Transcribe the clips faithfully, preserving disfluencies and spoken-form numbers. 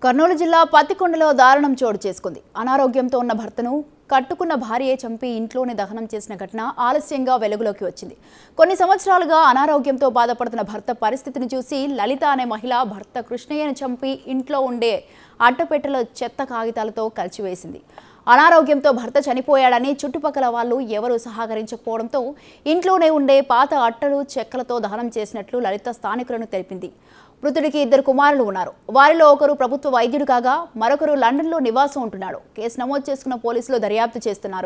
కర్నూలు జిల్లా పత్తికొండలో దారుణం చోటు చేసుకుంది. అనారోగ్యంతో ఉన్న భర్తను కట్టుకున్న భార్యే చంపి ఇంట్లోనే దహనం చేసిన ఘటన ఆలస్యంగా వెలుగులోకి వచ్చింది. కొన్ని సంవత్సరాలుగా అనారోగ్యంతో బాధపడుతున్న భర్త పరిస్థితిని చూసి లలిత అనే మహిళ భర్త కృష్ణయ్యను చంపి ఇంట్లో ఉండే అట్టపెట్టెలో చెత్త కాగితాలతో కలిచివేసింది. అనారోగ్యంతో భర్త చనిపోయాడని చుట్టుపక్కల వాళ్ళు ఎవరూ సహకరించకపోవడంతో ఇంట్లోనే ఉండే పాత అట్టలు చెక్కలతో దహనం చేసినట్లు లలిత స్థానికులను తెలిపింది. మృతుడికి ఇద్దరు కుమారులు ఉన్నారు. వారిలో ఒకరు ప్రభుత్వ వైద్యుడు కాగా మరొకరు లండన్లో నివాసం ఉంటున్నాడు. కేసు నమోదు చేసుకున్న పోలీసులు దర్యాప్తు చేస్తున్నారు.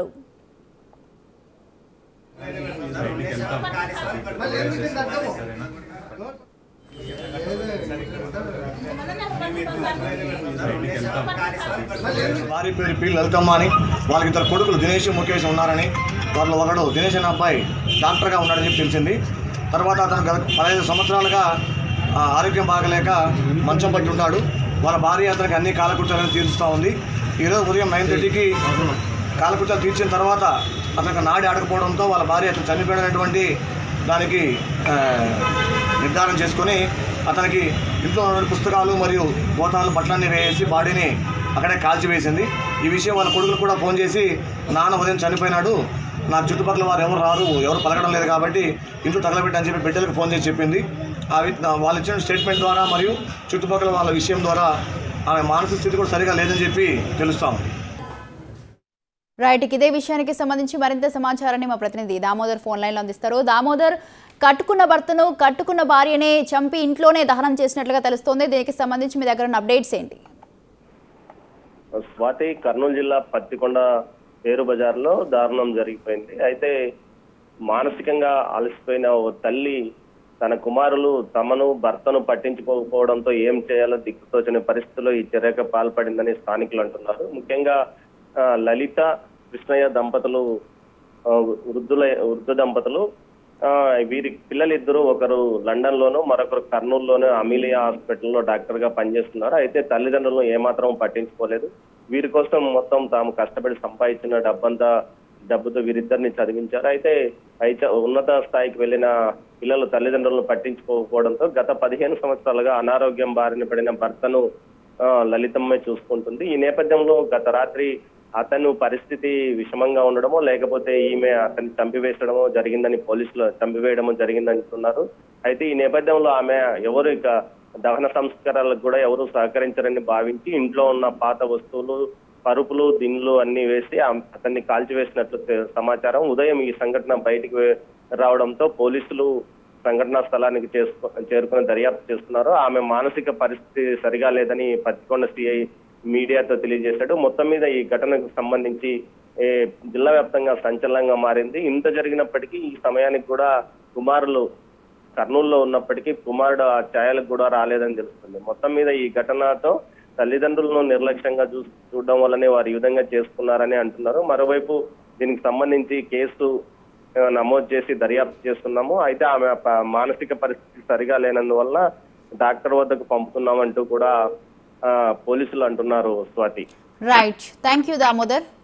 వారి పేరు పి లలితమ్మ అని, వాళ్ళకి ఇద్దరు కొడుకులు దినేష్ ముఖేష్ ఉన్నారని, వాళ్ళలో ఒకడు దినేష్ అనే అబ్బాయి డాక్టర్గా ఉన్నాడని చెప్పి తెలిసింది. తర్వాత అతను గత పదహైదు సంవత్సరాలుగా ఆరోగ్యం బాగలేక మంచం పట్టి ఉంటాడు. వాళ్ళ భార్య అతనికి అన్ని కాలకృత్యాలను తీరుస్తూ ఉంది. ఈరోజు ఉదయం నైన్ థర్టీకి కాలకృత్యాలు తీర్చిన తర్వాత అతనికి నాడి ఆడకపోవడంతో వాళ్ళ భార్య అతను చనిపోయినటువంటి దానికి నిర్ధారణ చేసుకొని అతనికి ఇంట్లో ఉన్న పుస్తకాలు మరియు గోతాలు బట్టలన్నీ వేసి బాడీని అక్కడే కాల్చివేసింది. ఈ విషయం వాళ్ళ కొడుకులు కూడా ఫోన్ చేసి, నాన్న ఉదయం చనిపోయినాడు, నాకు చుట్టుపక్కల వారు ఎవరు రారు, ఎవరు పలకడం లేదు కాబట్టి ఇంట్లో తగలబెట్టని చెప్పి బిడ్డలకు ఫోన్ చేసి చెప్పింది. అవి వాళ్ళు ఇచ్చిన స్టేట్మెంట్ ద్వారా మరియు చుట్టుపక్కల వాళ్ళ విషయం ద్వారా ఆమె మానసిక స్థితి కూడా సరిగా లేదని చెప్పి తెలుస్తాం. రైట్, ఇదే విషయానికి సంబంధించి మరింత సమాచారాన్ని మా ప్రతినిధి దామోదర్ ఫోన్ లైన్లో అందిస్తారు. దామోదర్, కట్టుకున్న భర్తను కట్టుకున్న భార్యనే చంపి ఇంట్లోనే దహనం చేసినట్లుగా తెలుస్తోంది. దీనికి సంబంధించి మీ దగ్గర ఉన్న అప్డేట్స్ ఏంటి? స్వాతి, కర్నూలు జిల్లా పత్తికొండ పేరు బజార్లో దారుణం జరిగిపోయింది. అయితే మానసికంగా అలసిపోయిన ఓ తల్లి తన కుమారులు తమను భర్తను పట్టించుకోకపోవడంతో ఏం చేయాలో దిక్కుతోచని పరిస్థితుల్లో ఈ చర్యకు పాల్పడిందని స్థానికులు అంటున్నారు. ముఖ్యంగా లలిత కృష్ణయ్య దంపతులు వృద్ధుల వృద్ధ దంపతులు వీరి పిల్లలిద్దరూ ఒకరు లండన్ లోను మరొకరు కర్నూలులోను అమీలియా హాస్పిటల్లో డాక్టర్ గా పనిచేస్తున్నారు. అయితే తల్లిదండ్రులను ఏమాత్రం పట్టించుకోలేదు. వీరి కోసం మొత్తం తాము కష్టపడి సంపాదించిన డబ్బంతా డబ్బుతో వీరిద్దరిని చదివించారు. అయితే అయితే ఉన్నత స్థాయికి వెళ్లిన పిల్లలు తల్లిదండ్రులను పట్టించుకోకపోవడంతో గత పదిహేను సంవత్సరాలుగా అనారోగ్యం బారిన పడిన భర్తను లలితమ్మే చూసుకుంటుంది. ఈ నేపథ్యంలో గత రాత్రి అతను పరిస్థితి విషమంగా ఉండడమో లేకపోతే ఈమె అతన్ని చంపివేసడమో జరిగిందని పోలీసులు చంపివేయడమో జరిగిందంటున్నారు. అయితే ఈ నేపథ్యంలో ఆమె ఎవరు ఇక దహన సంస్కారాలకు కూడా ఎవరు సహకరించారని భావించి ఇంట్లో ఉన్న పాత వస్తువులు, పరుపులు, దిండ్లు అన్ని వేసి అతన్ని కాల్చివేసినట్లు సమాచారం. ఉదయం ఈ సంఘటన బయటికి రావడంతో పోలీసులు సంఘటనా స్థలానికి చేసుకు చేరుకుని దర్యాప్తు చేస్తున్నారు. ఆమె మానసిక పరిస్థితి సరిగా లేదని పత్తికొండ సిఐ మీడియాతో తెలియజేశాడు. మొత్తం మీద ఈ ఘటనకు సంబంధించి జిల్లా వ్యాప్తంగా సంచలనంగా మారింది. ఇంత జరిగినప్పటికీ ఈ సమయానికి కూడా కుమారులు కర్నూలులో ఉన్నప్పటికీ కుమారుడు ఆ ఛాయలకు కూడా రాలేదని తెలుస్తుంది. మొత్తం మీద ఈ ఘటనతో తల్లిదండ్రులను నిర్లక్ష్యంగా చూ చూడడం వల్లనే వారు ఈ విధంగా చేసుకున్నారని అంటున్నారు. మరోవైపు దీనికి సంబంధించి కేసు నమోదు చేసి దర్యాప్తు చేస్తున్నాము. అయితే ఆమె మానసిక పరిస్థితి సరిగా లేనందువల్ల డాక్టర్ వద్దకు పంపుతున్నామంటూ కూడా పోలీసులు అంటున్నారు. Swathi, right, thank you Damodar.